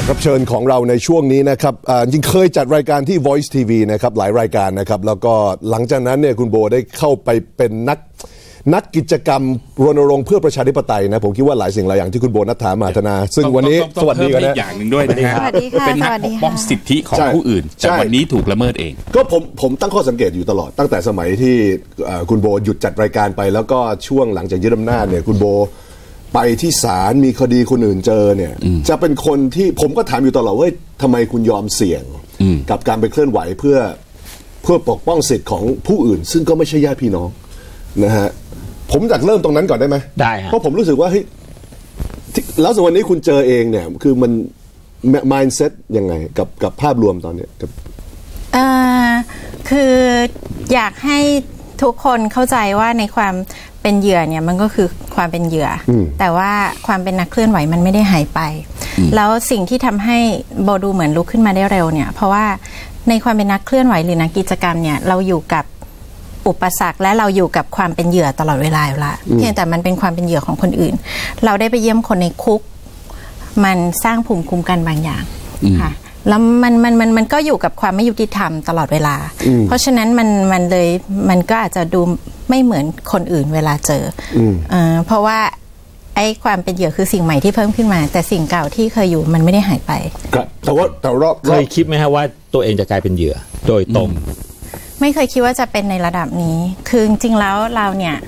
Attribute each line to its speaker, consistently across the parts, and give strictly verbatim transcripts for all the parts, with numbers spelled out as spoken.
Speaker 1: รับเชิญของเราในช่วงนี้นะครับจริงเคยจัดรายการที่ Voice ที วี นะครับหลายรายการนะครับแล้วก็หลังจากนั้นเนี่ยคุณโบได้เข้าไปเป็นนักนักกิจกรรมรณรงค์เพื่อประชาธิปไตยนะผมคิดว่าหลายสิ่งหลายอย่างที่คุณโบนัฐามาธนาซึ่งวันนี้สวัสดีกันนะ
Speaker 2: อย่างหนึ่งด้วยนะฮะเป็นนักปกป้องสิทธิของผู้อื่นแต่วันนี้ถูกละเมิดเอง
Speaker 1: ก็ผมผมตั้งข้อสังเกตอยู่ตลอดตั้งแต่สมัยที่คุณโบหยุดจัดรายการไปแล้วก็ช่วงหลังจากยึดอำนาจเนี่ยคุณโบไปที่ศาลมีคดีคนอื่นเจอเนี่ยจะเป็นคนที่ผมก็ถามอยู่ตลอดว่าทำไมคุณยอมเสี่ยงกับการไปเคลื่อนไหวเพื่อเพื่อปกป้องสิทธิ์ของผู้อื่นซึ่งก็ไม่ใช่ญาติพี่น้องนะฮะผมอยากเริ่มตรงนั้นก่อนได้ไหม
Speaker 3: ได้ฮะ
Speaker 1: เพราะผมรู้สึกว่าเฮ้ยแล้วส่วนวันนี้คุณเจอเองเนี่ยคือมัน mindset ยังไงกับกับภาพรวมตอนนี้กับ
Speaker 4: เอ่อคืออยากให้ทุกคนเข้าใจว่าในความเป็นเหยื่อเนี่ยมันก็คือความเป็นเหยื่อแต่ว่าความเป็นนักเคลื่อนไหวมันไม่ได้หายไปแล้วสิ่งที่ทำให้โบดูเหมือนลุกขึ้นมาได้เร็วเนี่ยเพราะว่าในความเป็นนักเคลื่อนไหวหรือนักกิจกรรมเนี่ยเราอยู่กับอุปสรรคและเราอยู่กับความเป็นเหยื่อตลอดเวลาอยู่ละเพียงแต่มันเป็นความเป็นเหยื่อของคนอื่นเราได้ไปเยี่ยมคนในคุกมันสร้างภูมิคุ้มกันบางอย่างค่ะแล้วมันมันมันมันก็อยู่กับความไม่ยุติธรรมตลอดเวลาเพราะฉะนั้นมันมันเลยมันก็อาจจะดูไม่เหมือนคนอื่นเวลาเจอเอ่อเพราะว่าไอ้ความเป็นเหยื่อคือสิ่งใหม่ที่เพิ่มขึ้นมาแต่สิ่งเก่าที่เคยอยู่มันไม่ได้หายไป
Speaker 1: แต่ว่าแต่รอบ
Speaker 3: เคยคิดไหมฮะว่าตัวเองจะกลายเป็นเหยื่อโดยตรง
Speaker 4: ไม่เคยคิดว่าจะเป็นในระดับนี้คือจริงๆแล้วเราเนี่ย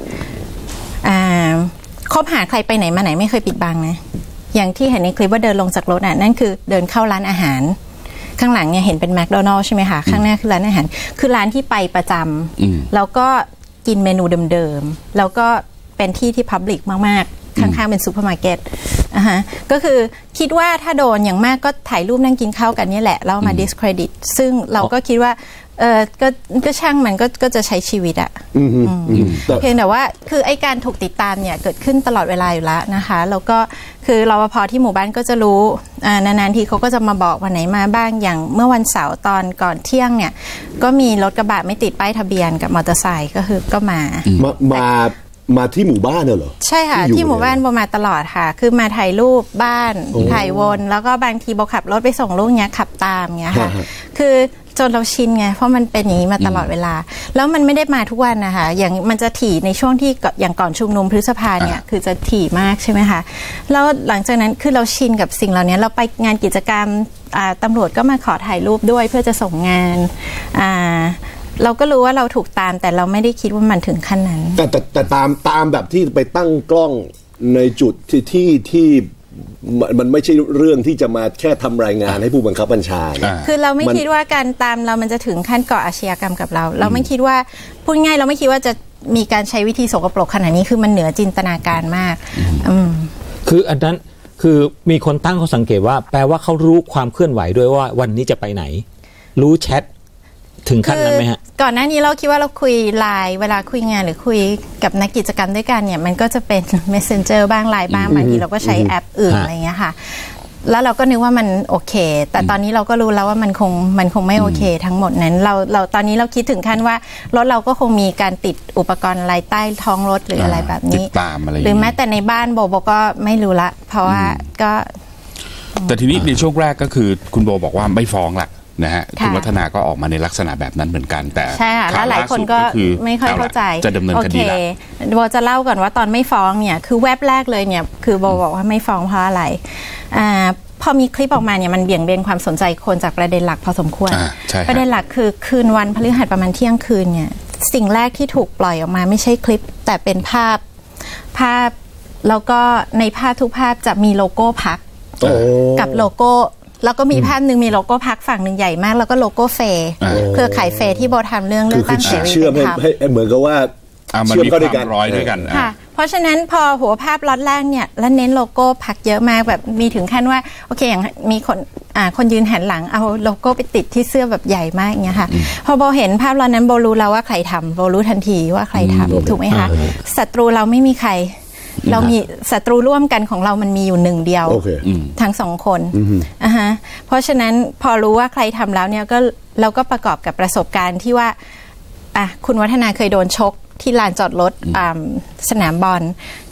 Speaker 4: คบหาใครไปไหนมาไหนไม่เคยปิดบังนะอย่างที่เห็นในคลิปว่าเดินลงจากรถน่ะนั่นคือเดินเข้าร้านอาหารข้างหลังเนี่ยเห็นเป็นแมคโดนัลด์ใช่ไหมคะข้างหน้าคือร้านอาหารคือร้านที่ไปประจำแล้วก็กินเมนูเดิมๆแล้วก็เป็นที่ที่พับลิกมากๆข้างๆเป็นซูเปอร์มาร์เก็ตอ่ะฮะก็คือคิดว่าถ้าโดนอย่างมากก็ถ่ายรูปนั่งกินข้าวกันนี่แหละแล้วมา discredit ซึ่งเราก็คิดว่าเออก็ก็ช่างมันก็ก็จะใช้ชีวิตอะเพียงแต่ว่าคือไอการถูกติดตามเนี่ยเกิดขึ้นตลอดเวลาอยู่แล้วนะคะแล้วก็คือรปภที่หมู่บ้านก็จะรู้นานๆทีเขาก็จะมาบอกวันไหนมาบ้างอย่างเมื่อวันเสาร์ตอนก่อนเที่ยงเนี่ยก็มีรถกระบะไม่ติดป้ายทะเบียนกับมอเตอร์ไซค์ก็คือก็มา
Speaker 1: มามามาที่หมู่บ้านเหรอ
Speaker 4: ใช่ค่ะที่หมู่บ้านโบมาตลอดค่ะคือมาถ่ายรูปบ้านถ่ายวนแล้วก็บางทีโบขับรถไปส่งลูกเนี้ยขับตามเงี้ยค่ะคือจนเราชินไงเพราะมันเป็นอย่างนี้มาตลอดเวลาแล้วมันไม่ได้มาทุกวันนะคะอย่างมันจะถี่ในช่วงที่อย่างก่อนชุมนุมพฤษภาเนี่ยคือจะถี่มากใช่ไหมคะแล้วหลังจากนั้นคือเราชินกับสิ่งเหล่านี้เราไปงานกิจกรรมตำรวจก็มาขอถ่ายรูปด้วยเพื่อจะส่งงานเราก็รู้ว่าเราถูกตามแต่เราไม่ได้คิดว่ามันถึงขั้นนั้น
Speaker 1: แต่แต่แต่ตามตามแบบที่ไปตั้งกล้องในจุดที่ที่ที่มันไม่ใช่เรื่องที่จะมาแค่ทำรายงานให้ผู้บังคับบัญชา
Speaker 4: คือเราไม่คิดว่าการตามเรามันจะถึงขั้นก่ออาชญากรรมกับเราเราไม่คิดว่าพูดง่ายเราไม่คิดว่าจะมีการใช้วิธีสกปรกขนาดนี้คือมันเหนือจินตนาการมาก
Speaker 3: คืออันนั้นคือมีคนตั้งข้อสังเกตว่าแปลว่าเขารู้ความเคลื่อนไหวด้วยว่าวันนี้จะไปไหนรู้แชทถึงขั้นนั้นไหมฮะ
Speaker 4: ก่อนหน้านี้เราคิดว่าเราคุยไลน์เวลาคุยงานหรือคุยกับนักกิจกรรมด้วยกันเนี่ยมันก็จะเป็น Messenger บ้างไลน์บ้างบางทีเราก็ใช้แอปอื่นอะไรเงี้ยค่ะแล้วเราก็นึกว่ามันโอเคแต่ตอนนี้เราก็รู้แล้วว่ามันคงมันคงไม่โอเคทั้งหมดนั้นเราเราตอนนี้เราคิดถึงขั้นว่ารถเราก็คงมีการติดอุปกรณ์อะไรใต้ท้องรถหรืออะไรแบบนี้หรือแม้แต่ในบ้านโบโบก็ไม่รู้ละเพราะว่าก็
Speaker 2: แต่ทีนี้ในช่วงแรกก็คือคุณโบบอกว่าไม่ฟ้องละนะฮะคุณวัฒนาก็ออกมาในลักษณะแบบนั้นเหมือนกันแต่
Speaker 4: ใช่ค่ะแล้วหลายคนก็ไม่ค่อยเข้าใจ
Speaker 2: จะดำเนินคดีแล้ว
Speaker 4: โบจะเล่าก่อนว่าตอนไม่ฟ้องเนี่ยคือแวบแรกเลยเนี่ยคือโบบอกว่าไม่ฟ้องเพราะอะไรอ่าพอมีคลิปออกมาเนี่ยมันเบี่ยงเบนความสนใจคนจากประเด็นหลักพอสมควรประเด็นหลักคือคืนวันพฤหัสประมาณเที่ยงคืนเนี่ยสิ่งแรกที่ถูกปล่อยออกมาไม่ใช่คลิปแต่เป็นภาพภาพแล้วก็ในภาพทุกภาพจะมีโลโก้พรรคกับโลโก้แล้วก็มีภาพหนึ่งมีโลโก้พรรคฝั่งหนึ่งใหญ่มากแล้วก็โลโก้เฟย์เครือข่ายเฟย์ที่โบทำเรื่องเรื่องตั้งเสรี
Speaker 1: เชื่อมให้เหมือนกับว่า
Speaker 2: เชื่อมเข้าด้วยกันร้อยด้วยกัน
Speaker 4: ค่ะเพราะฉะนั้นพอหัวภาพล็อตแรกเนี่ยแล้วเน้นโลโก้พรรคเยอะมากแบบมีถึงขั้นว่าโอเคอย่างมีคนอ่าคนยืนหันหลังเอาโลโก้ไปติดที่เสื้อแบบใหญ่มากอย่างเงี้ยค่ะพอโบเห็นภาพล็อตนั้นโบรู้แล้วว่าใครทำโบรู้ทันทีว่าใครทำถูกไหมคะศัตรูเราไม่มีใครเรามีศัตรูร่วมกันของเรามันมีอยู่หนึ่งเดียว
Speaker 1: okay.
Speaker 4: ทั้งสองคนอ่าฮะเพราะฉะนั้นพอรู้ว่าใครทำแล้วเนี่ยก็เราก็ประกอบกับประสบการณ์ที่ว่าอ่ะคุณวัฒนาเคยโดนชกที่ลานจอดรถสนามบอล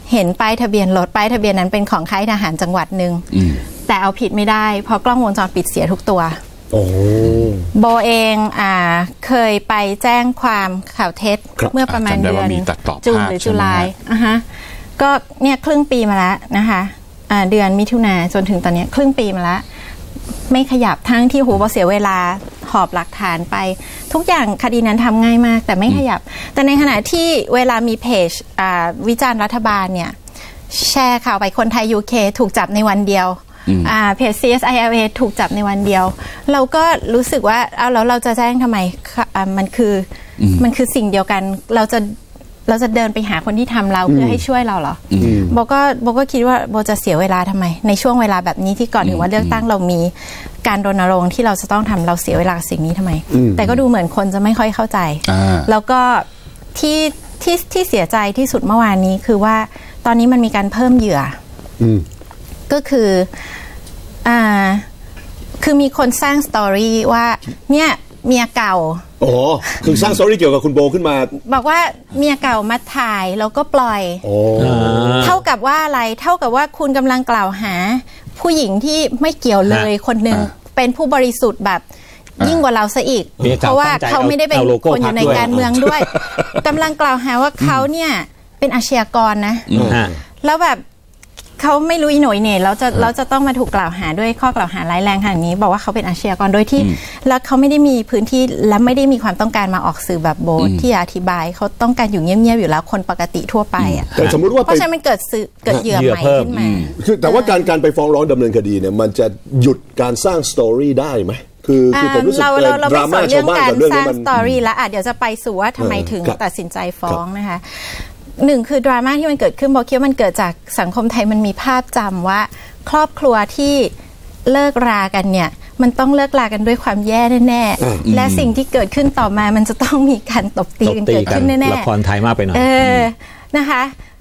Speaker 4: เห็นป้ายทะเบียนรถป้ายทะเบียนนั้นเป็นของค่ายทหารจังหวัดหนึ่งแต่เอาผิดไม่ได้เพราะกล้องวงจรปิดเสียทุกตัว
Speaker 1: โอ้
Speaker 4: โบเองอ่าเคยไปแจ้งความข่าวเท็จเมื่อประมาณเดือนจูนหรือจุลายอ่ะฮะก็เนี่ยครึ่งปีมาแล้วนะคะอ่าเดือนมิถุนาจนถึงตอนนี้ครึ่งปีมาแล้วไม่ขยับทั้งที่หูโบเสียเวลาหอบหลักฐานไปทุกอย่างคดีนั้นทำง่ายมากแต่ไม่ขยับแต่ในขณะที่เวลามีเพจวิจารณ์รัฐบาลเนี่ยแชร์ข่าวไปคนไทย ยู เค ถูกจับในวันเดียวเพจ ซี เอส ไอ แอล เอ ถูกจับในวันเดียวเราก็รู้สึกว่าเอาแล้วเราจะแจ้งทำไมมันคือมันคือสิ่งเดียวกันเราจะเราจะเดินไปหาคนที่ทำเราเพื่อให้ช่วยเราเหรอโบก็โบก็คิดว่าโบจะเสียเวลาทำไมในช่วงเวลาแบบนี้ที่ก่อนถึงวันเลือกตั้งเรามีการรณรงค์ที่เราจะต้องทำเราเสียเวลาสิ่งนี้ทำไมแต่ก็ดูเหมือนคนจะไม่ค่อยเข้าใจแล้วก็ที่ที่ที่เสียใจที่สุดเมื่อวานนี้คือว่าตอนนี้มันมีการเพิ่มเหยื่อก็คืออ่าคือมีคนสร้างสตอรี่ว่าเนี่ยเมียเก่า
Speaker 1: อ๋อคือสร้างสตอรี่เกี่ยวกับคุณโบขึ้นมา
Speaker 4: บอกว่าเมียเก่ามาถ่ายแล้วก็ปล่อยเท่ากับว่าอะไรเท่ากับว่าคุณกำลังกล่าวหาผู้หญิงที่ไม่เกี่ยวเลยคนหนึ่งเป็นผู้บริสุทธิ์แบบยิ่งกว่าเราซะอีกเพราะว่าเขาไม่ได้เป็นคนอยู่ในการเมืองด้วยกำลังกล่าวหาว่าเขาเนี่ยเป็นอาชญากรนะแล้วแบบเขาไม่รู้อีหน่อยเนี่ยเราจะเราจะต้องมาถูกกล่าวหาด้วยข้อกล่าวหาร้ายแรงขนาดนี้บอกว่าเขาเป็นอาชญากรโดยที่แล้วเขาไม่ได้มีพื้นที่และไม่ได้มีความต้องการมาออกสื่อแบบโบสที่อธิบายเขาต้องการอยู่เงียบๆอยู่แล้วคนปกติทั่วไปอ่ะ
Speaker 1: แต่สมมติว่า
Speaker 4: เพราะฉะนั้นมันเกิดสื่อเกิดเหยื่อใหม่ขึ้นมา
Speaker 1: คือแต่ว่าการการไปฟ้องร้องดำเนินคดีเนี่ยมันจะหยุดการสร้างสตอรี่ได้ไหมคือคือผมรู้สึกดราม่าชาวบ้านกับเรื่องนี้มัน
Speaker 4: สตอรี่แล้วอ่ะเดี๋ยวจะไปสู่ว่าทำไมถึงตัดสินใจฟ้องนะคะหนึ่งคือดราม่าที่มันเกิดขึ้นบอกคิดว่ามันเกิดจากสังคมไทยมันมีภาพจำว่าครอบครัวที่เลิกรากันเนี่ยมันต้องเลิกรากันด้วยความแย่แน่ๆและสิ่งที่เกิดขึ้นต่อมามันจะต้องมีการตบตีกันเกิดขึ้นแน่ๆ
Speaker 3: ละครไทยมากไปหน่อย
Speaker 4: เออนะคะ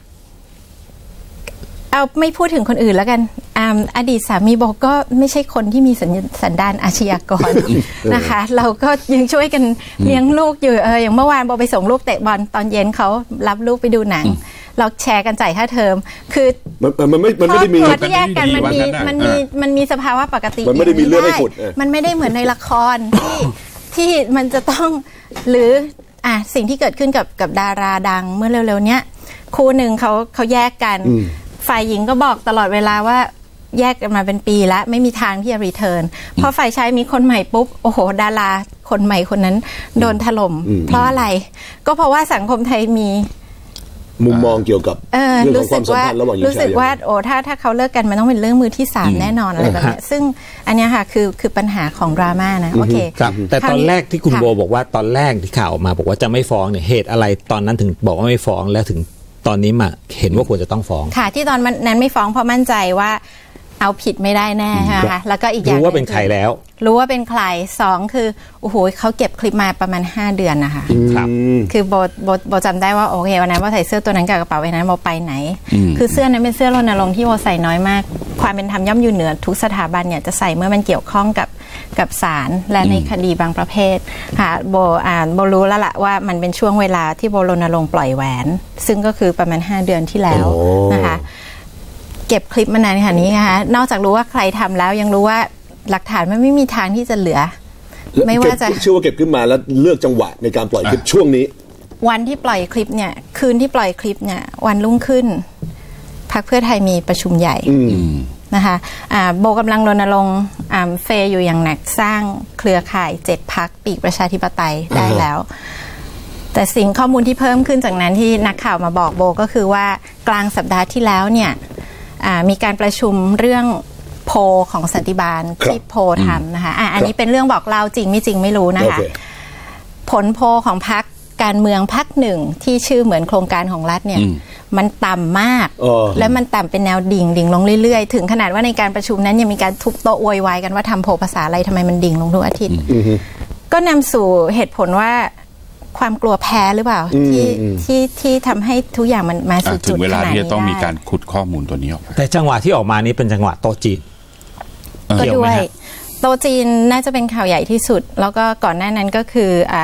Speaker 4: เอาไม่พูดถึงคนอื่นแล้วกันอดีตสามีบอกก็ไม่ใช่คนที่มีสันดานอาชญากรนะคะเราก็ยังช่วยกันเลี้ยงลูกอยู่เอออย่างเมื่อวานบอกไปส่งลูกเตะบอลตอนเย็นเขารับลูกไปดูหนังเราแชร์กันจ่ายค่าเทอมคือ
Speaker 1: มันมันไม่มันไม่ได้มี
Speaker 4: ที่แยกกันมันมีมันมีมันมีสภาวะปกติ
Speaker 1: มันไม่ได้มีเรื่องให้ขุด
Speaker 4: มันไม่ได้เหมือนในละครที่ที่มันจะต้องหรืออ่ะสิ่งที่เกิดขึ้นกับกับดาราดังเมื่อเร็วๆเนี้ยคู่หนึ่งเขาเขาแยกกันฝ่ายหญิงก็บอกตลอดเวลาว่าแยกกันมาเป็นปีแล้วไม่มีทางที่จะรีเทิร์นพอฝ่ายชายมีคนใหม่ปุ๊บโอ้โหดาราคนใหม่คนนั้นโดนถล่มเพราะอะไรก็เพราะว่าสังคมไทยมี
Speaker 1: มุมมองเกี่ยวกับเรื่องของความสัมพันธ์ระหว่างหญิงชาย
Speaker 4: รู้สึกว่าโอ้ถ้าถ้าเขาเลิกกันมันต้องเป็นเรื่องมือที่สามแน่นอนอะไรแบบนี้ซึ่งอันนี้ค่ะคือคือปัญหาของดราม่านะโอเค
Speaker 3: แต่ตอนแรกที่คุณโบบอกว่าตอนแรกที่ข่าวออกมาบอกว่าจะไม่ฟ้องเนี่ยเหตุอะไรตอนนั้นถึงบอกว่าไม่ฟ้องแล้วถึงตอนนี้มาเห็นว่าควรจะต้องฟ้อง
Speaker 4: ค่ะที่ตอนนั้นไม่ฟ้องเพราะมั่นใจว่าเอาผิดไม่ได้แน่ใช่ไหมคะแล้วก็อีกอย่าง
Speaker 3: รู้ว่าเป็นใครแล้ว
Speaker 4: รู้ว่าเป็นใครสองคือโอ้โหเขาเก็บคลิปมาประมาณห้าเดือนนะคะ
Speaker 3: ครับ
Speaker 4: คือโบโบโบจำได้ว่าโอเควันนั้นโบใส่เสื้อตัวนั้นกับกระเป๋าใบนั้นโบไปไหนคือเสื้อนั้นเป็นเสื้อรณรงค์ที่โบใส่น้อยมากความเป็นธรรมย่อมอยู่เหนือทุกสถาบันเนี่ยจะใส่เมื่อมันเกี่ยวข้องกับกับศาลและในคดีบางประเภทค่ะโบอ่านโบรู้แล้วล่ะว่ามันเป็นช่วงเวลาที่โบรณรงค์ปล่อยแหวนซึ่งก็คือประมาณห้าเดือนที่แล้วนะคะเก็บคลิปมานานขนาดนี้นะคะนอกจากรู้ว่าใครทำแล้วยังรู้ว่าหลักฐานมันไม่มีทางที่จะเหลือ
Speaker 1: ไม่ว่าจะเชื่อว่าเก็บขึ้นมาแล้วเลือกจังหวะในการปล่อยคลิปช่วงนี้
Speaker 4: วันที่ปล่อยคลิปเนี่ยคืนที่ปล่อยคลิปเนี่ยวันรุ่งขึ้นพรรคเพื่อไทยมีประชุมใหญ่นะคะโบกำลังรณรงค์เฟย์อยู่อย่างหนักสร้างเครือข่ายเจ็ดพรรคปีกประชาธิปไตยได้แล้วแต่สิ่งข้อมูลที่เพิ่มขึ้นจากนั้นที่นักข่าวมาบอกโบก็คือว่ากลางสัปดาห์ที่แล้วเนี่ยมีการประชุมเรื่องโพลของสันติบาลที่โพลทำนะคะ อ, อันนี้เป็นเรื่องบอกเล่าจริงไม่จริงไม่รู้นะคะ okay. ผลโพลของพรรคการเมืองพรรคหนึ่งที่ชื่อเหมือนโครงการของรัฐเนี่ยมันต่ำมาก
Speaker 1: oh.
Speaker 4: และมันต่ำเป็นแนวดิ่งดิ่งลงเรื่อยๆถึงขนาดว่าในการประชุมนั้นยังมีการทุบโต๊ะโวยวายกันว่าทำโพลภาษาอะไรทำไมมันดิ่งลงทุกอาทิตย์
Speaker 1: mm-hmm.
Speaker 4: ก็นำสู่เหตุผลว่าความกลัวแพ้หรือเปล่าที่ที่ที่ทำให้ทุกอย่างมันมาสู่จุดขนาดนี้ได้ถึงเวลาที่จะต้อง
Speaker 2: มีการขุดข้อมูลตัวนี้ออก
Speaker 3: แต่จังหวะที่ออกมานี้เป็นจังหวะโต๊ะจีน
Speaker 4: ก็ด้วยโต๊ะจีนน่าจะเป็นข่าวใหญ่ที่สุดแล้วก็ก่อนหน้านั้นก็คืออ่า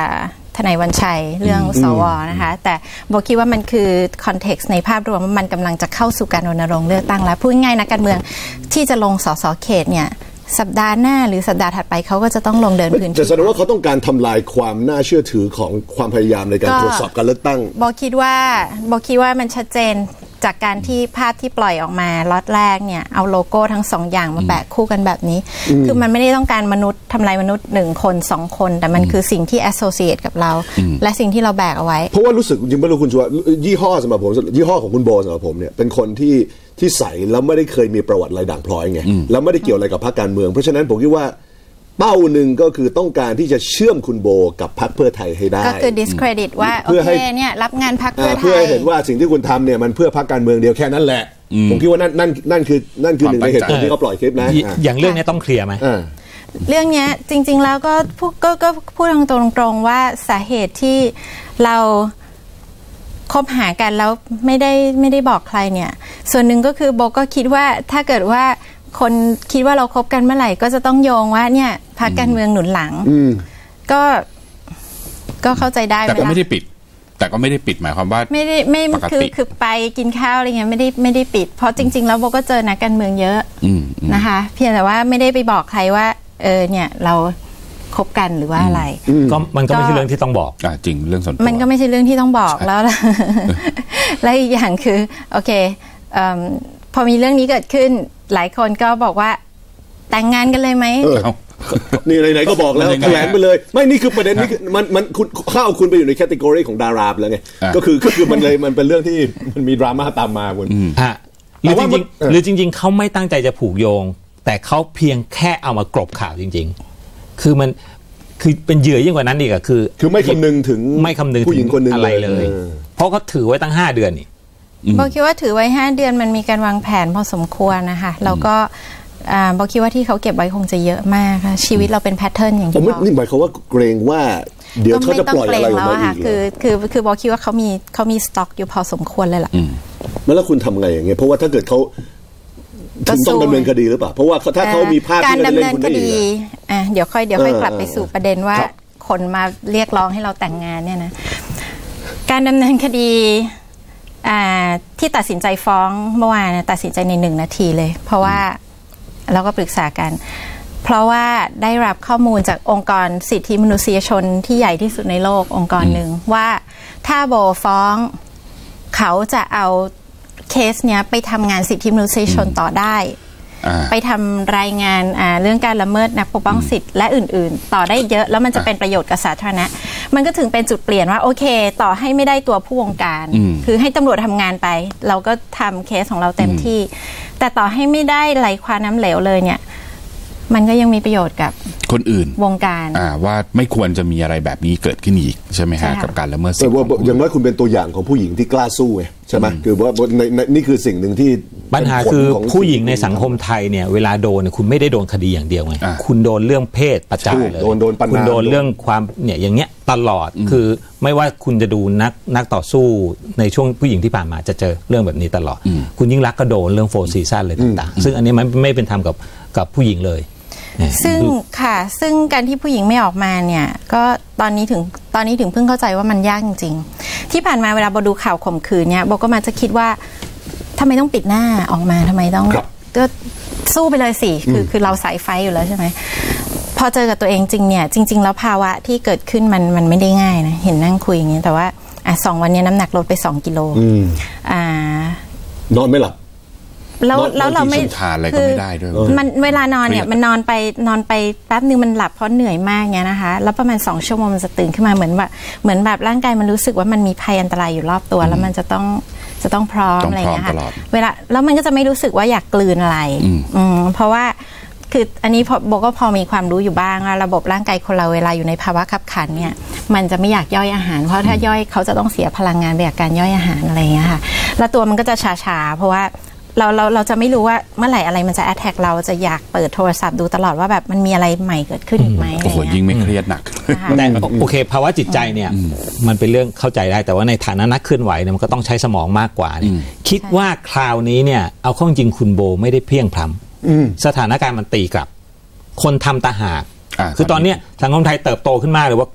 Speaker 4: ทนายวันชัยเรื่องสวนะคะแต่โบคิดว่ามันคือคอนเท็กซ์ในภาพรวมว่ามันกำลังจะเข้าสู่การรณรงค์เลือกตั้งแล้วพูดง่ายๆนักการเมืองที่จะลงสสเขตเนี่ยสัปดาห์หน้าหรือสัปดาห์ถัดไปเขาก็จะต้องลงเดินพื้นที่
Speaker 1: แต่แสดงว่าเขาต้องการทำลายความน่าเชื่อถือของความพยายามในการตรวจสอบการเลือกตั้ง
Speaker 4: โบคิดว่าโบคิดว่ามันชัดเจนจากการที่ภาพที่ปล่อยออกมาล็อตแรกเนี่ยเอาโลโก้ทั้งสองอย่างมาแปะคู่กันแบบนี้คือมันไม่ได้ต้องการมนุษย์ทำลายมนุษย์หนึ่งคนสองคนแต่มันคือสิ่งที่ associate กับเราและสิ่งที่เราแบกเอาไว้
Speaker 1: เพราะว่ารู้สึกจริงๆไม่รู้คุณชัวยี่ห้อสำหรับผมยี่ห้อของคุณโบสำหรับผมเนี่ยเป็นคนที่ที่ใส่แล้วไม่ได้เคยมีประวัติอะไรด่างพร้อยไงแล้วไม่ได้เกี่ยวอะไรกับพรรคการเมืองเพราะฉะนั้นผมคิดว่าเป้าหนึ่งก็คือต้องการที่จะเชื่อมคุณโบกับพรรคเพื่อไทยให้ได้
Speaker 4: ก็คือ discredit ว่าโอเคเนี่ยรับงานพรรคเพื่อไทย
Speaker 1: เพื่อให้เห็นว่าสิ่งที่คุณทำเนี่ยมันเพื่อพรรคการเมืองเดียวแค่นั้นแหละผมคิดว่านั่นนั่นนั่นคือนั่นคือหนึ่งในเหตุผลที่เขาปล่อยคลิปนะ
Speaker 3: อย่างเรื่องนี้ต้องเคลียร์ไหม
Speaker 4: เรื่องนี้จริงๆแล้วก็พูดก็พูดตรงๆว่าสาเหตุที่เราคบหากันแล้วไม่ได้ไม่ได้บอกใครเนี่ยส่วนหนึ่งก็คือโบก็คิดว่าถ้าเกิดว่าคนคิดว่าเราคบกันเมื่อไหร่ก็จะต้องโยงว่าเนี่ยพรรคการเมืองหนุนหลังก็ก็เข้าใจได้
Speaker 2: แต่ก็ไม่ได้ปิดแต่ก็ไม่ได้ปิดหมายความว่า
Speaker 4: ไม่ได้ไม่คือคือไปกินข้าวอะไรเงี้ยไม่ได้ไม่ได้ปิดเพราะจริงๆแล้วโบก็เจอนักการเมืองเยอะนะคะเพียงแต่ว่าไม่ได้ไปบอกใครว่าเออเนี่ยเราคบกันหรือว่าอะไร
Speaker 3: ก็มันก็ไม่ใช่เรื่องที่ต้องบอก
Speaker 2: อ่าจริงเรื่องส่วนตัว
Speaker 4: มันก็ไม่ใช่เรื่องที่ต้องบอกแล้วและอีกอย่างคือโอเคพอมีเรื่องนี้เกิดขึ้นหลายคนก็บอกว่าแต่งงานกันเลยไหม
Speaker 1: นี่ไหนๆก็บอกแล้วแถลงไปเลยไม่นี่คือประเด็นนี้มันมันคุณเข้าคุณไปอยู่ในแคตตากรีของดาราแล้วไงก็คือก็คือมันเลยมันเป็นเรื่องที่มันมีดราม่าตามมาคุณ
Speaker 3: อ่ะหรือจริงๆหรือจริงๆเขาไม่ตั้งใจจะผูกโยงแต่เขาเพียงแค่เอามากลบข่าวจริงๆคือมันคือเป็นเหยื่อยิ่งกว่านั้นอีกอะคือ
Speaker 1: คือไม่คำนึงถึง
Speaker 3: ไม่คำนึง
Speaker 1: ผู้หญิงคนนึง
Speaker 3: อะไรเลยเพราะเขาถือไว้ตั้งห้าเดือนนี่
Speaker 4: บอกคิดว่าถือไว้ห้าเดือนมันมีการวางแผนพอสมควรนะคะแล้วก็บอกคิดว่าที่เขาเก็บไว้คงจะเยอะมากค่ะชีวิตเราเป็นแพทเทิร์นอย่างที่บอก
Speaker 1: นี่หมายความว่าเกรงว่าเดี๋ยวเขาจะปล่อยอะไรออกมาอีก
Speaker 4: คือคือคือบอกคิดว่าเขามีเขามีสต็อกอยู่พอสมควรเลยล่ะ
Speaker 1: แล้วคุณทำไงอย่างเงี้ยเพราะว่าถ้าเกิดเขาต้องดำเนินคดีหรือเปล่าเพราะว่าถ้าเขามีภาพที่
Speaker 4: ดำเนินคดีอ่ะเดี๋ยวค่อยเดี๋ยวค่อยกลับไปสู่ประเด็นว่าคนมาเรียกร้องให้เราแต่งงานเนี่ยนะการดำเนินคดีที่ตัดสินใจฟ้องเมื่อวานตัดสินใจในหนึ่งนาทีเลยเพราะว่าเราก็ปรึกษากันเพราะว่าได้รับข้อมูลจากองค์กรสิทธิมนุษยชนที่ใหญ่ที่สุดในโลกองค์กรหนึ่งว่าถ้าโบฟ้องเขาจะเอาเคสเนี้ยไปทำงานสิทธิมนุษยชนต่อได้ไปทำรายงานเรื่องการละเมิดนักปกป้องสิทธิ์และอื่นๆต่อได้เยอะแล้วมันจะเป็นประโยชน์กับสาธารณะมันก็ถึงเป็นจุดเปลี่ยนว่าโอเคต่อให้ไม่ได้ตัวผู้วงการคือให้ตำรวจทำงานไปเราก็ทำเคสของเราเต็มที่แต่ต่อให้ไม่ได้ไหลคว้าน้ำเหลวเลยเนี่ยมันก็ยังมีประโยชน์กับ
Speaker 2: คนอื่น
Speaker 4: วงการ
Speaker 2: ว่าไม่ควรจะมีอะไรแบบนี้เกิดขึ้นอีกใช่ไหมฮะกับการละเมิดสิทธิ์
Speaker 1: อย่างน้อยคุณเป็นตัวอย่างของผู้หญิงที่กล้าสู้ไงใช่ไหมคือว่านี่คือสิ่งหนึ่งที่
Speaker 3: ปัญหาคือผู้หญิงในสังคมไทยเนี่ยเวลาโดนคุณไม่ได้โดนคดีอย่างเดียวไงคุณโดนเรื่องเพศประจำเลยคุณโดนเรื่องความเนี่ยอย่างเงี้ยตลอดคือไม่ว่าคุณจะดูนักนักต่อสู้ในช่วงผู้หญิงที่ผ่านมาจะเจอเรื่องแบบนี้ตลอดคุณยิ่งรักก็โดนเรื่องโฟร์ซีซั่นเลยต่างๆซึ่งอันนี้มันไม่เป็นธรรมกับกับผู้หญิงเลย
Speaker 4: ซึ่งค่ะซึ่งการที่ผู้หญิงไม่ออกมาเนี่ยก็ตอนนี้ถึงตอนนี้ถึงเพิ่งเข้าใจว่ามันยากจริงๆที่ผ่านมาเวลาโบดูข่าวข่มขืนเนี่ยโบก็มาจะคิดว่าทำไมต้องปิดหน้าออกมาทำไมต้องก็สู้ไปเลยสิคือคือเราสายไฟอยู่แล้วใช่ไหมพอเจอกับตัวเองจริงเนี่ยจริงๆแล้วภาวะที่เกิดขึ้นมันมันไม่ได้ง่ายนะเห็นนั่งคุยอย่างเงี้ยแต่ว่าอ่ะสองวันนี้น้ำหนักลดไปสองกิโลอ่
Speaker 1: านอนไม่หลับ
Speaker 4: แล้วแล้วเราไม่
Speaker 2: ทานอะไรก็ไม่ได้ด้วย
Speaker 4: มันเวลานอนเนี่ยมันนอนไปนอนไปแป๊บนึงมันหลับเพราะเหนื่อยมากเนี่ยนะคะแล้วประมาณสองชั่วโมงมันจะตื่นขึ้นมาเหมือนแบบเหมือนแบบร่างกายมันรู้สึกว่ามันมีภัยอันตรายอยู่รอบตัวแล้วมันจะต้องจะต้องพร้อมอะไรอย่างเงี้ยค่ะเวลาแล้วมันก็จะไม่รู้สึกว่าอยากกลืนอะไรอืมเพราะว่าคืออันนี้โบก็พอมีความรู้อยู่บ้างว่าระบบร่างกายคนเราเวลาอยู่ในภาวะขับขันเนี่ยมันจะไม่อยากย่อยอาหารเพราะถ้าย่อยเขาจะต้องเสียพลังงานไปจากการย่อยอาหารอะไรอย่างเงี้ยค่ะแล้วตัวมันก็จะชาๆเพราะว่าเราเราเราจะไม่รู้ว่าเมื่อไหร่อะไรมันจะแอทแทกเราจะอยากเปิดโทรศัพท์ดูตลอดว่าแบบมันมีอะไรใหม่เกิดขึ้นอีกไหม
Speaker 2: โอ้โหยิ่งไม่เครียดหนัก
Speaker 3: แต่โอเคภาวะจิตใจเนี่ยมันเป็นเรื่องเข้าใจได้แต่ว่าในฐานะนักเคลื่อนไหวเนี่ยมันก็ต้องใช้สมองมากกว่านี่คิดว่าคราวนี้เนี่ยเอาข้อจริงคุณโบไม่ได้เพี้ยงพล้ำสถานการณ์มันตีกลับคนทำตาหากคือตอนนี้สังคมไทยเติบโตขึ้นมากเลยว่าคือ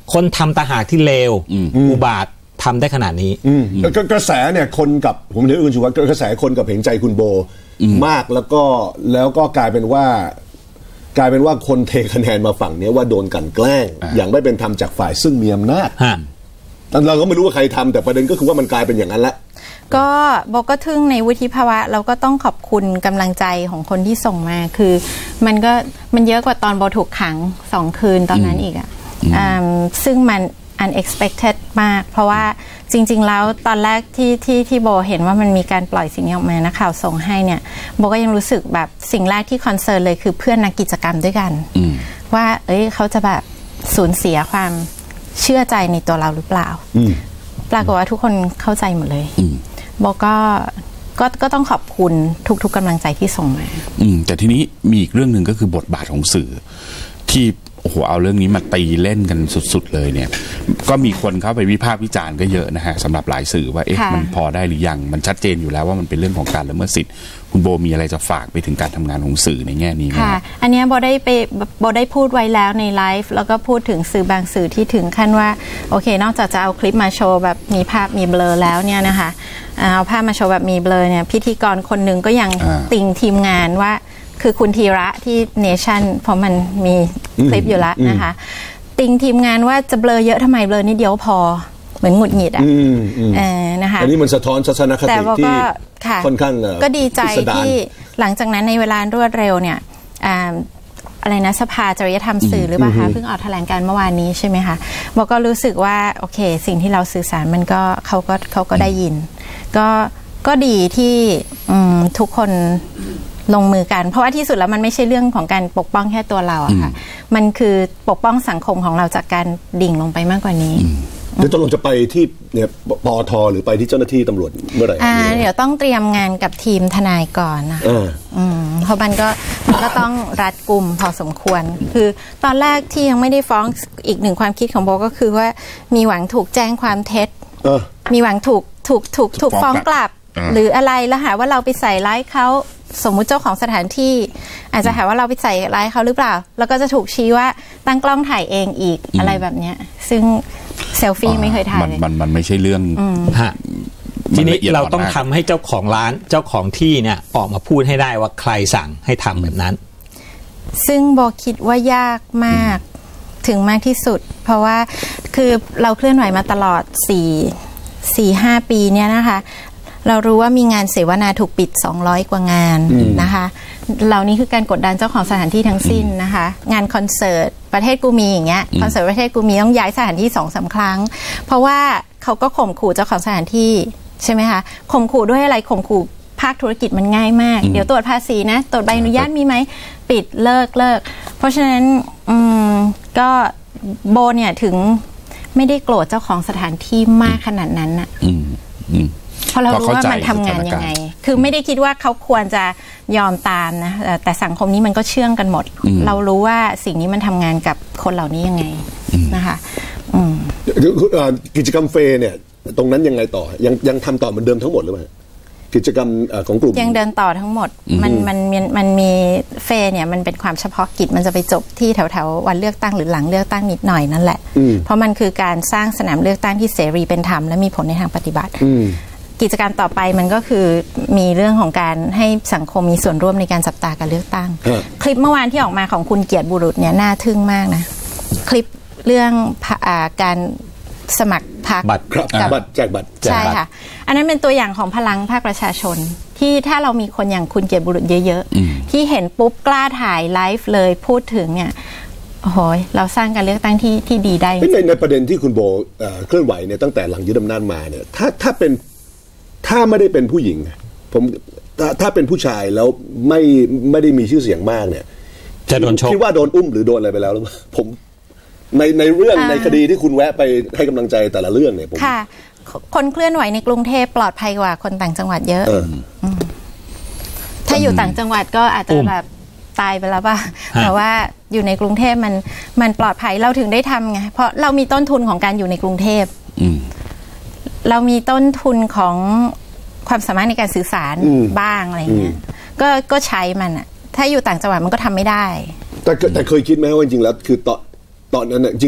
Speaker 3: คนทำตาหากที่เลวอุบาททำได้ขนาดนี้
Speaker 1: กระแสเนี่ยคนกับผมเรียกคุณชูวัฒน์กระแสคนกับเห็นใจคุณโบมากแล้วก็แล้วก็กลายเป็นว่ากลายเป็นว่าคนเทคะแนนมาฝั่งนี้ว่าโดนกันแกล้งอย่างไม่เป็นธรรมจากฝ่ายซึ่งมีอำนาจเราก็ไม่รู้ว่าใครทำแต่ประเด็นก็คือว่ามันกลายเป็นอย่างนั้นละ
Speaker 4: ก็โบก็ทึ่งในวุฒิภาวะเราก็ต้องขอบคุณกำลังใจของคนที่ส่งมาคือมันก็มันเยอะกว่าตอนโบถูกขังสองคืนตอนนั้นอีกอ่ะซึ่งมัน unexpected มากเพราะว่าจริงๆแล้วตอนแรกที่ที่ที่โบเห็นว่ามันมีการปล่อยสิ่งนี้ออกมานะข่าวส่งให้เนี่ยโบก็ยังรู้สึกแบบสิ่งแรกที่คอนเซิร์นเลยคือเพื่อนนักกิจกรรมด้วยกันว่าเอ้ยเขาจะแบบสูญเสียความเชื่อใจในตัวเราหรือเปล่าปรากฏว่าทุกคนเข้าใจหมดเลยโบก็ก็ก็ต้องขอบคุณทุกๆกำลังใจที่ส่งมา
Speaker 2: อืมแต่ทีนี้มีอีกเรื่องหนึ่งก็คือบทบาทของสื่อที่โอ้โหเอาเรื่องนี้มาตีเล่นกันสุดๆเลยเนี่ยก็มีคนเข้าไปวิพากษ์วิจารณ์ก็เยอะนะฮะสำหรับหลายสื่อว่าเอ๊ะมันพอได้หรือยังมันชัดเจนอยู่แล้วว่ามันเป็นเรื่องของการละเมิดสิทธิ์คุณโบมีอะไรจะฝากไปถึงการทำงานของสื่อในแง่นี้ไหม
Speaker 4: ค่ะอันนี้โบได้ไปโบได้พูดไว้แล้วในไลฟ์แล้วก็พูดถึงสื่อบางสื่อที่ถึงขั้นว่าโอเคนอกจากจะเอาคลิปมาโชว์แบบมีภาพมีเบลอแล้วเนี่ยนะคะเอาภาพมาโชว์แบบมีเบลอเนี่ยพิธีกรคนหนึ่งก็ยังติงทีมงานว่าคือคุณธีระที่เนชั่นเพราะมันมีคลิปอยู่แล้วนะคะติงทีมงานว่าจะเบลอเยอะทำไมเบลอนิดเดียวพอเหมือนหงุดหงิดอ่ะนะคะ
Speaker 1: อันนี้มันสะท้อนทัศนคติที่ค่อนข้าง
Speaker 4: ก็ดีใจที่หลังจากนั้นในเวลารวดเร็วเนี่ยอะไรนะสภาจริยธรรมสื่อหรือเปล่าคะเพิ่งออกแถลงการเมื่อวานนี้ใช่ไหมคะบอกก็รู้สึกว่าโอเคสิ่งที่เราสื่อสารมันก็เขาก็เขาก็ได้ยินก็ก็ดีที่ทุกคนลงมือกันเพราะว่าที่สุดแล้วมันไม่ใช่เรื่องของการปกป้องแค่ตัวเราอะค่ะมันคือปกป้องสังคมของเราจากการดิ่งลงไปมากกว่านี้
Speaker 1: เดี๋ยวตกลงจะไปที่เนี่ยปอทหรือไปที่เจ้าหน้าที่ตำรวจเมื่อไหร่
Speaker 4: อ่าเดี๋ยวต้องเตรียมงานกับทีมทนายก่อนนะอืมเพราะมันก็มันก็ต้องรัดกุมพอสมควรคือตอนแรกที่ยังไม่ได้ฟ้องอีกหนึ่งความคิดของโบก็คือว่ามีหวังถูกแจ้งความเท็จมีหวังถูกถูกถูกถูกฟ้องกลับหรืออะไรแล้วหาว่าเราไปใส่ร้ายเขาสมมุติเจ้าของสถานที่อาจจะหาว่าเราไปใส่ร้ายเขาหรือเปล่าแล้วก็จะถูกชี้ว่าตั้งกล้องถ่ายเองอีกอะไรแบบเนี้ยซึ่งเซลฟี่ไม่เคยถ่ายเลย
Speaker 2: มันมันไม่ใช่เรื่อง
Speaker 3: ทีนี้เราต้องทำให้เจ้าของร้านเจ้าของที่เนี่ยออกมาพูดให้ได้ว่าใครสั่งให้ทำแบบนั้น
Speaker 4: ซึ่งโบคิดว่ายากมากถึงมากที่สุดเพราะว่าคือเราเคลื่อนไหวมาตลอดสี่สี่ห้าปีเนี่ยนะคะเรารู้ว่ามีงานเสวนาถูกปิดสองร้อยกว่างานนะคะเหล่านี้คือการกดดันเจ้าของสถานที่ทั้งสิ้นนะคะงานคอนเสิร์ตประเทศกูมีอย่างเงี้ยคอนเสิร์ตประเทศกูมีต้องย้ายสถานที่สองสามครั้งเพราะว่าเขาก็ข่มขู่เจ้าของสถานที่ใช่ไหมคะข่มขู่ด้วยอะไรข่มขู่ภาคธุรกิจมันง่ายมากเดี๋ยวตรวจภาษีนะตรวจใบอนุญาตมีไหมปิดเลิกเลิกเพราะฉะนั้นอืมก็โบเนี่ยถึงไม่ได้โกรธเจ้าของสถานที่มากขนาดนั้นน่ะเพราะเรารู้ว่ามันทำงานยังไงคือไม่ได้คิดว่าเขาควรจะยอมตามนะแต่สังคมนี้มันก็เชื่องกันหมดเรารู้ว่าสิ่งนี้มันทำงานกับคนเหล่านี้ยังไงนะคะ
Speaker 1: กิจกรรมเฟย์เนี่ยตรงนั้นยังไงต่อยังยังทำต่อเหมือนเดิมทั้งหมดหรือเปล่ากิจกรรมของกลุ่ม
Speaker 4: ยังเดินต่อทั้งหมดมันมันมันมีเฟย์เนี่ยมันเป็นความเฉพาะกิจมันจะไปจบที่แถวแถววันเลือกตั้งหรือหลังเลือกตั้งนิดหน่อยนั่นแหละเพราะมันคือการสร้างสนามเลือกตั้งที่เสรีเป็นธรรมและมีผลในทางปฏิบัติกิจกรรมต่อไปมันก็คือมีเรื่องของการให้สังคมมีส่วนร่วมในการจับตาการเลือกตั้งคลิปเมื่อวานที่ออกมาของคุณเกียรติบุรุษเนี่ยน่าทึ่งมากนะคลิปเรื่องการสมัครพรรค
Speaker 1: บัตรบัตรแจกบัตร
Speaker 4: ใช่ค่ะอันนั้นเป็นตัวอย่างของพลังภาคประชาชนที่ถ้าเรามีคนอย่างคุณเกียรติบุรุษเยอะๆที่เห็นปุ๊บกล้าถ่ายไลฟ์เลยพูดถึงเนี่ยโอ้โหเราสร้างการเลือกตั้งที่ที่ดีได้
Speaker 1: ในในประเด็นที่คุณโบเคลื่อนไหวเนี่ยตั้งแต่หลังยึดอำนาจมาเนี่ยถ้าถ้าเป็นถ้าไม่ได้เป็นผู้หญิงผมถ้าถ้าเป็นผู้ชายแล้วไม่ไม่ได้มีชื่อเสียงมากเนี่ย
Speaker 3: จะโดนชก
Speaker 1: คิดว่าโดนอุ้มหรือโดนอะไรไปแล้วหรือเปล่าผมในในเรื่องในคดีที่คุณแวะไปให้กำลังใจแต่ละเรื่องเนี่ยผม
Speaker 4: ค่ะคนเคลื่อนไหวในกรุงเทพปลอดภัยกว่าคนต่างจังหวัดเยอะถ้าอยู่ต่างจังหวัดก็อาจจะแบบตายไปแล้วป่ะแต่ว่าอยู่ในกรุงเทพมันมันปลอดภัยเราถึงได้ทำไงเพราะเรามีต้นทุนของการอยู่ในกรุงเทพเรามีต้นทุนของความสามารถในการสื่อสารบ้างอะไรเงี้ยก็ก็ใช้มันอะถ้าอยู่ต่างจังหวัดมันก็ทำไม่ได้
Speaker 1: แต่แต่เคยคิดไหมว่าจริงๆแล้วคือตอนตอนนั้นเนี่ยจริงก็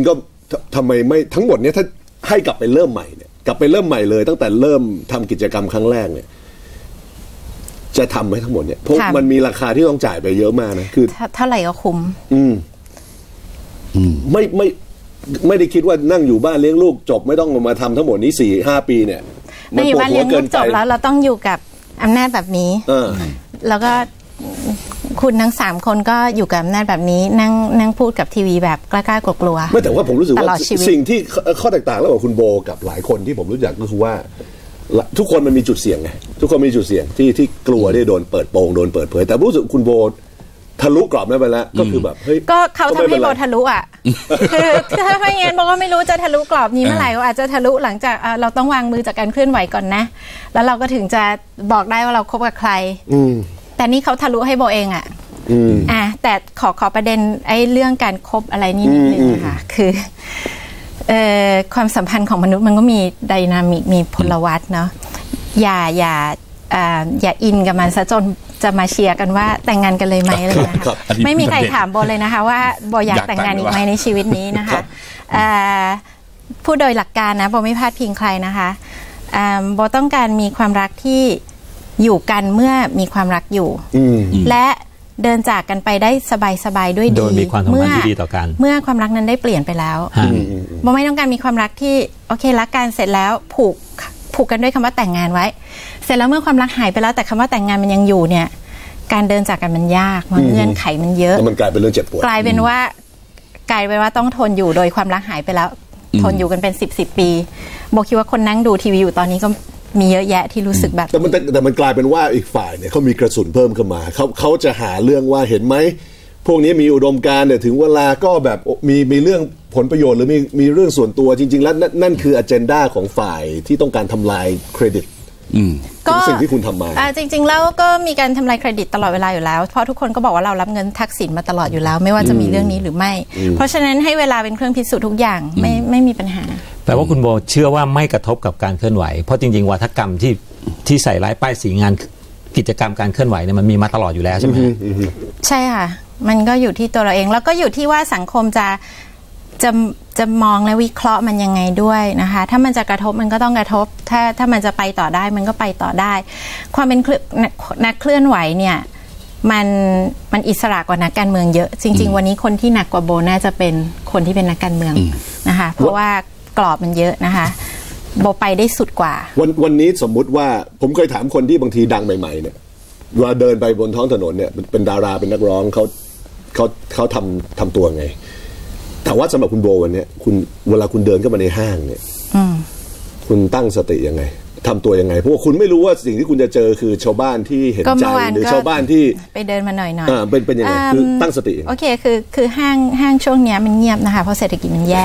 Speaker 1: ทำไมไม่ทั้งหมดเนี้ยถ้าให้กลับไปเริ่มใหม่เนี่ยกลับไปเริ่มใหม่เลยตั้งแต่เริ่มทำกิจกรรมครั้งแรกเนี่ยจะทำไหมทั้งหมดเนี่ยเพราะมันมีราคาที่ต้องจ่ายไปเยอะมากนะคือ
Speaker 4: เท่าไหร่ก็คุ้ม
Speaker 1: อืมอืมไม่ไม่ไม่ได้คิดว่านั่งอยู่บ้านเลี้ยงลูกจบไม่ต้องมาทำทั้งหมดนี้สี่ห้าปีเนี่ย
Speaker 4: ไม่อยู่บ้านเลี้ยงลูกจบแล้วเราต้องอยู่กับอำนาจแบบนี้แล้วก็คุณทั้งสามคนก็อยู่กับอำนาจแบบนี้นั่งนั่งพูดกับทีวีแบบกล้าๆกลัวๆ
Speaker 1: ไม่แต่ว่าผมรู้สึกว่าสิ่งที่ข้อแตกต่างระหว่างคุณโบกับหลายคนที่ผมรู้จักก็คือว่าทุกคนมันมีจุดเสี่ยงไงทุกคนมีจุดเสี่ยงที่ที่กลัวที่โดนเปิดโปงโดนเปิดเผยแต่รู้สึกคุณโบทะลุกรอบนั้นไปแล้วก็คือแบบเฮ้ย
Speaker 4: ก็เขาทำให้โบทะลุอ่ะคือถ้าไม่งั้นโบก็ไม่รู้จะทะลุกรอบนี้เมื่อไหร่ก็อาจจะทะลุหลังจากเราต้องวางมือจากการเคลื่อนไหวก่อนนะแล้วเราก็ถึงจะบอกได้ว่าเราคบกับใครแต่นี่เขาทะลุให้โบเองอ่ะอ่ะแต่ขอขอประเด็นไอ้เรื่องการคบอะไรนี่นิดนึงนะคะคือเอ่อความสัมพันธ์ของมนุษย์มันก็มีไดนามิกมีพลวัตเนาะอย่าอย่าอ่าอย่าอินกับมันซะจนจะมาเชียร์กันว่าแต่งงานกันเลยไหมเลยนะคะไม่มีใครถามโบเลยนะคะว่าโบอยากแต่งงานอีกไหมในชีวิตนี้นะคะพูดโดยหลักการนะโบไม่พลาดพิงใครนะคะโบต้องการมีความรักที่อยู่กันเมื่อมีความรักอยู่และเดินจากกันไปได้สบายๆด้วยดี
Speaker 3: เมื่อ
Speaker 4: เมื่อความรักนั้นได้เปลี่ยนไปแล้วโบไม่ต้องการมีความรักที่โอเครักกันเสร็จแล้วผูกผูกกันด้วยคำว่าแต่งงานไว้เสร็จแล้วเมื่อความรักหายไปแล้วแต่คำว่าแต่งงานมันยังอยู่เนี่ยการเดินจากกันมันยากมันเงื่อนไขมันเยอะ
Speaker 1: มันกลายเป็นเรื่องเจ็บปวด
Speaker 4: กลายเป็นว่ากลายเป็นว่าต้องทนอยู่โดยความรักหายไปแล้วทนอยู่กันเป็นสิบสิบปีโบคิดว่าคนนั่งดูทีวีอยู่ตอนนี้ก็มีเยอะแยะที่รู้สึกแบบ
Speaker 1: แต่มันแต่มันกลายเป็นว่าอีกฝ่ายเนี่ยเขามีกระสุนเพิ่มขึ้นมาเขาเขาจะหาเรื่องว่าเห็นไหมพวกนี้มีอุดมการณ์เนี่ยถึงเวลาก็แบบมีมีเรื่องผลประโยชน์หรือมีมีเรื่องส่วนตัวจริงๆแล้วนั่นคืออเจนดาของฝ่ายที่ต้องการทำลายเครดิตก็สิ่งที่คุณทำมา
Speaker 4: จริงๆแล้วก็มีการทำลายเครดิตตลอดเวลาอยู่แล้วเพราะทุกคนก็บอกว่าเรารับเงินทักษิณมาตลอดอยู่แล้วไม่ว่าจะมีเรื่องนี้หรือไม่เพราะฉะนั้นให้เวลาเป็นเครื่องพิสูจน์ทุกอย่างไม่ไม่มีปัญหา
Speaker 3: แต่ว่าคุณโบเชื่อว่าไม่กระทบกับการเคลื่อนไหวเพราะจริงๆวาทกรรมที่ที่ใส่ร้ายป้ายสีงานกิจกรรมการเคลื่อนไหวเนี่ยมันมีมาตลอดอยู่แล้วใช่ไหม
Speaker 4: ใช่ค่ะมันก็อยู่ที่ตัวเราเองแล้วก็อยู่ที่ว่าสังคมจะจะจะมองและวิเคราะห์มันยังไงด้วยนะคะถ้ามันจะกระทบมันก็ต้องกระทบถ้าถ้ามันจะไปต่อได้มันก็ไปต่อได้ความเป็นนักเคลื่อนไหวเนี่ยมันมันอิสระกว่านักการเมืองเยอะจริงๆวันนี้คนที่หนักกว่าโบน่าจะเป็นคนที่เป็นนักการเมืองนะคะเพราะว่ากรอบมันเยอะนะคะโบไปได้สุดกว่า
Speaker 1: วันวันนี้สมมุติว่าผมเคยถามคนที่บางทีดังใหม่ๆเนี่ยเวลาเดินไปบนท้องถนนเนี่ยเป็นดาราเป็นนักร้องเขาเขาเขาทำทำตัวไงแต่ว่าสำหรับคุณโบวันนี้คุณเวลาคุณเดินเข้ามาในห้างเนี่ยคุณตั้งสติยังไงทำตัวยังไงเพราะว่าคุณไม่รู้ว่าสิ่งที่คุณจะเจอคือชาวบ้านที่เห็นใจหรือชาวบ้านที่
Speaker 4: ไปเดินมาหน่อยหน่อย
Speaker 1: เป็นเป็นยังไงคือตั้งสติ
Speaker 4: โอเคคือคือห้างห้างช่วงนี้มันเงียบนะคะเพราะเศรษฐกิจมันแย่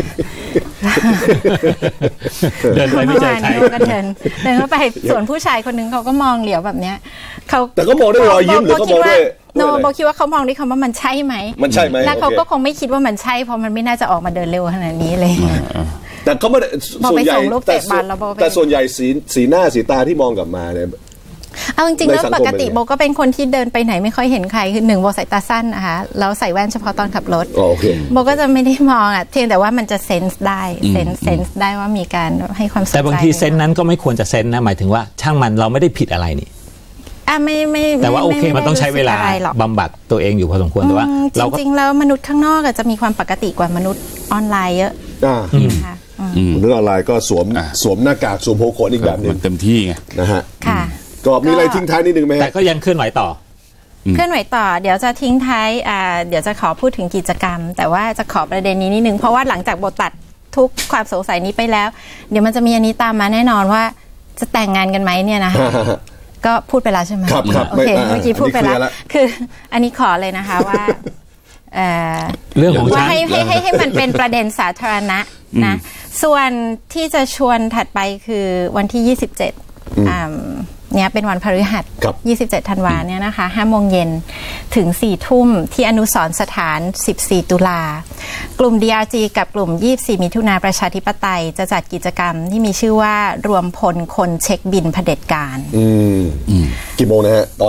Speaker 3: เดินไปไม่ใจใคร
Speaker 4: ก็เดินเดินเข้าไปส่วนผู้ชายคนนึงเขาก็มองเหลียวแบบเนี้ยเขา
Speaker 1: แต่ก็มองด้วยรอยยิ้มหรือเขามองด้วย
Speaker 4: โนโบคิดว่าเขามองด้วยคำว่ามันใช่ไหม
Speaker 1: มันใช่ไหม
Speaker 4: แล้วเขาก็คงไม่คิดว่ามันใช่เพราะมันไม่น่าจะออกมาเดินเร็วขนาดนี้เลย
Speaker 1: แต่เขาไม่ส่วนใหญ่แต่ส่วนใหญ่สีสีหน้าสีตาที่มองกลับมาเนี่ย
Speaker 4: เอาจริงๆแล้วปกติโบก็เป็นคนที่เดินไปไหนไม่ค่อยเห็นใครคือหนึ่งโบสายตาสั้นนะคะแล้วใส่แว่นเฉพาะตอนขับรถโบก็จะไม่ได้มองอ่ะเพียงแต่ว่ามันจะเซนส์ได้เซนส์เซนส์ได้ว่ามีการให้ความสนใจ
Speaker 3: แต่บางทีเซนส์นั้นก็ไม่ควรจะเซนส์นะหมายถึงว่าช่างมันเราไม่ได้ผิดอะไรนี่
Speaker 4: อ่ะไม่ไม่
Speaker 3: แต่ว่าโอเคมันต้องใช้เวลาบำบัดตัวเองอยู่พอสมควรแต่ว่า
Speaker 4: จริงๆแล้วมนุษย์ข้างนอกจะมีความปกติกว่ามนุษย์ออนไลน์เยอะ
Speaker 1: นะคะมนุษย์ออนไลน์ก็สวมสวมหน้ากากสวมโฮโคอีกแบบนึง
Speaker 2: เต็มที่ไง
Speaker 1: นะฮะ
Speaker 4: ค่ะ
Speaker 1: ก็มีอะไรทิ้งท้ายนิดนึงไหม
Speaker 3: แต่ก็ยังเคลื่อนไหวต่อ
Speaker 4: เคลื่อนไหวต่อเดี๋ยวจะทิ้งท้ายอ่าเดี๋ยวจะขอพูดถึงกิจกรรมแต่ว่าจะขอประเด็นนี้นิดนึงเพราะว่าหลังจากบทตัดทุกความสงสัยนี้ไปแล้วเดี๋ยวมันจะมีอันนี้ตามมาแน่นอนว่าจะแต่งงานกันไหมเนี่ยนะคะก็พูดไปแล้วใช่ไหม
Speaker 1: ครับครับ
Speaker 4: โอเคเมื่อกี้พูดไปแล้วคืออันนี้ขอเลยนะคะว่า
Speaker 3: เรื่องของ
Speaker 4: ว่าให้ให้ให้ให้มันเป็นประเด็นสาธารณะนะส่วนที่จะชวนถัดไปคือวันที่ยี่สิบเจ็ดอ่าเนี่ยเป็นวันพฤหัสยี่สิบเจ็ดธันวาเนี่ยนะคะห้าโมงเย็นถึงสี่ทุ่มที่อนุสรณ์สถานสิบสี่ตุลากลุ่ม ดี อาร์ จี กับกลุ่มยี่สิบสี่มิถุนาประชาธิปไตยจะจัดกิจกรรมที่มีชื่อว่ารวมพลคนเช็คบินเผด็จการ
Speaker 1: อืมกี่โมงนะฮะตอน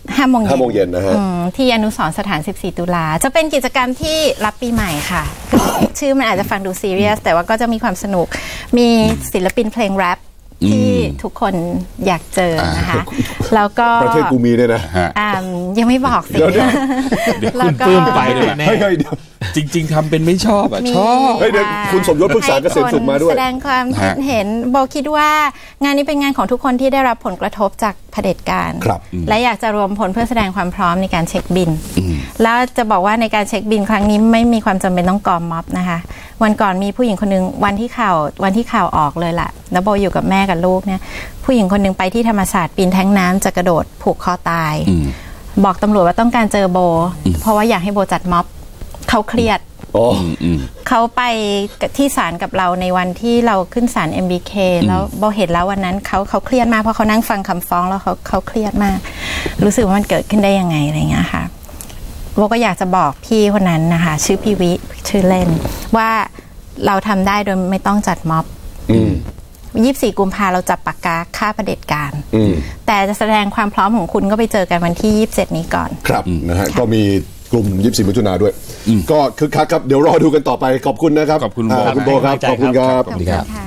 Speaker 4: ห้าโมงเย็น
Speaker 1: ห้าโมงเย็นนะฮะ
Speaker 4: ที่อนุสรณ์สถานสิบสี่ตุลาจะเป็นกิจกรรมที่รับปีใหม่ค่ะ ชื่อมันอาจจะฟังดูซีเรียสแต่ว่าก็จะมีความสนุกมีศิลปินเพลงแรปที่ทุกคนอยากเจอนะคะแล้วก็
Speaker 1: ประเทศกูมีด้วยนะ
Speaker 4: ยังไม่บอกสิ
Speaker 3: แล้วก็ปลื้มไปเลยแน่
Speaker 2: จริงๆทำเป็นไม่ชอบอ่ะชอบ
Speaker 1: เฮ้ยเดี๋ยวคุณสมยศปรึกษาเกษตรสุขมาด้วย
Speaker 4: แสดงความคิดเห็นโบคิดว่างานนี้เป็นงานของทุกคนที่ได้รับผลกระทบจากเผด็จการและอยากจะรวมผลเพื่อแสดงความพร้อมในการเช็คบินแล้วจะบอกว่าในการเช็คบินครั้งนี้ไม่มีความจำเป็นต้องกอมม็อบนะคะวันก่อนมีผู้หญิงคนนึงวันที่ข่าววันที่ข่าวออกเลยล่ะแล้วโบอยู่กับแม่กับลูกเนี่ยผู้หญิงคนนึงไปที่ธรรมศาสตร์ปีนแท้งน้ำจะกระโดดผูกคอตายบอกตำรวจว่าต้องการเจอโบเพราะว่าอยากให้โบจัดม็อบเขาเครียดเขาไปที่ศาลกับเราในวันที่เราขึ้นศาล เอ็ม บี เค แล้วโบเห็นแล้ววันนั้นเขาเขาเครียดมากเพราะเขานั่งฟังคำฟ้องแล้วเขาเขาเครียดมากรู้สึกว่ามันเกิดขึ้นได้ยังไงอะไรเงี้ยค่ะโบก็อยากจะบอกพี่คนนั้นนะคะชื่อพี่วิชื่อเล่นว่าเราทำได้โดยไม่ต้องจัดม็อบยี่สิบสี่กุมภาเราจับปากกาฆ่าเผด็จการแต่จะแสดงความพร้อมของคุณก็ไปเจอกันวันที่ยี่สิบเจ็ดนี้ก่อน
Speaker 1: ครับนะฮะก็มีกลุ่มยี่สิบสี่มิถุนายนด้วยก็คึกคักครับเดี๋ยวรอดูกันต่อไปขอบคุณนะครับ
Speaker 2: ขอบคุณ
Speaker 1: คุณโบครับขอบคุณครับ